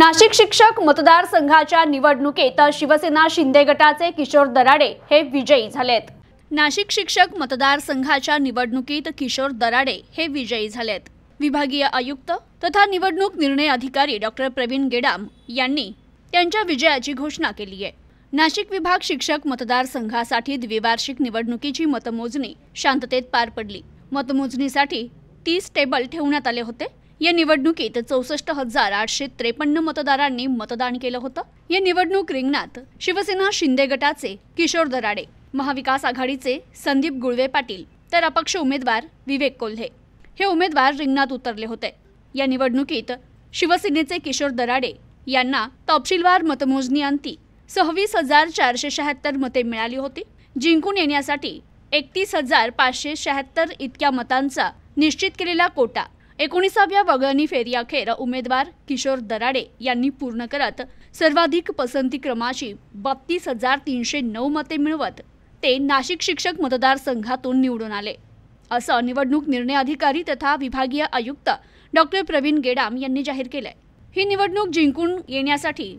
नाशिक शिक्षक मतदारसंघाच्या निवडणुकीत शिवसेना शिंदे गटाचे किशोर दराडे हे विजयी झालेत। नाशिक शिक्षक मतदारसंघाच्या निवडणुकीत किशोर दराडे हे विजयी झालेत। विभागीय आयुक्त तथा निवडणूक निर्णय अधिकारी डॉक्टर प्रवीण गेडाम यांनी त्यांच्या विजयाची घोषणा केली आहे। नाशिक विभाग शिक्षक मतदारसंघासाठी द्विवार्षिक निवडणुकीची मतमोजणी शांततेत पार पडली। मतमोजणीसाठी 30 टेबल ठेवण्यात आले होते। या निवडणुकीत 64,853 मतदारांनी मतदान केलं होतं। या निवडणूक रिंगणात शिवसेना शिंदे गटाचे किशोर दराडे, महाविकास आघाडीचे संदीप गुळवे पाटील तर अपक्ष उमेदवार विवेक कोल्हे हे उमेदवार रिंगणात उतरले होते। या निवडणुकीत शिवसेनेचे किशोर दराडे यांना तपशीलवार मतमोजणीअंती 26,476 मते मिळाली होती। जिंकून येण्यासाठी 31,576 इतक्या मतांचा निश्चित केलेला कोटा 19व्या वगळणी फेरीअखेर उमेदवार किशोर दराडे यांनी पूर्ण करत सर्वाधिक पसंती क्रमाची 32,309 मते मिळवत ते नाशिक शिक्षक मतदारसंघातून निवडून आले, असं निवडणूक निर्णय अधिकारी तथा विभागीय आयुक्त डॉक्टर प्रवीण गेडाम यांनी जाहीर केलंय। ही निवडणूक जिंकून येण्यासाठी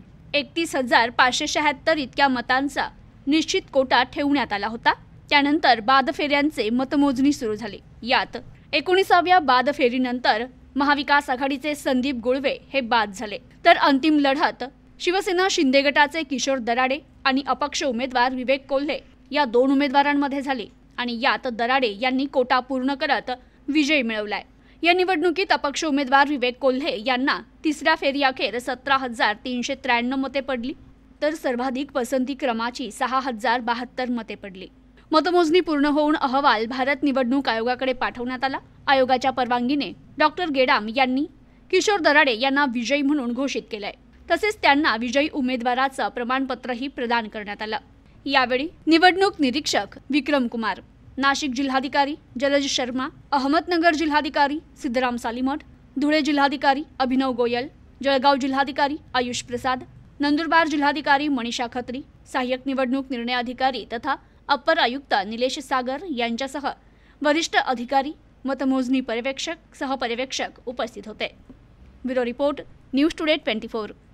31,576 इतक्या मतांचा निश्चित कोटा ठेवण्यात आला होता। त्यानंतर बाद फेऱ्यांचे मतमोजणी सुरू झाली। यात 19व्या बाद फेरीनंतर महाविकास आघाडीचे संदीप गुळवे हे बाद झाले, तर अंतिम लढत शिवसेना शिंदे गटाचे किशोर दराडे आणि अपक्ष उमेदवार विवेक कोल्हे या 2 उमेदवारांमध्ये झाली आणि यात दराडे यांनी कोटा पूर्ण करत विजय मिळवलाय। या निवडणुकीत अपक्ष उमेदवार विवेक कोल्हे यांना तिसऱ्या फेरीअखेर 17,393 मते पडली, तर सर्वाधिक पसंती क्रमाची 6,072 मते पडली। मतमोजणी पूर्ण होऊन अहवाल भारत निवडणूक आयोगाकडे पाठवण्यात आला। आयोगाच्या परवानगीने डॉक्टर गेडाम यांनी किशोर दराडे यांना विजयी म्हणून घोषित केलंय। तसेच त्यांना विजयी उमेदवाराचं प्रमाणपत्रही प्रदान करण्यात आलं। यावेळी निवडणूक निरीक्षक विक्रम कुमार, नाशिक जिल्हाधिकारी जलज शर्मा, अहमदनगर जिल्हाधिकारी सिद्धराम सालीमठ, धुळे जिल्हाधिकारी अभिनव गोयल, जळगाव जिल्हाधिकारी आयुष प्रसाद, नंदुरबार जिल्हाधिकारी मनीषा खत्री, सहाय्यक निवडणूक निर्णय अधिकारी तथा अपर आयुक्त निलेश सागर यांच्यासह वरिष्ठ अधिकारी, मतमोजणी पर्यवेक्षक, सहपर्यवेक्षक उपस्थित होते। Bureau report, news today 24।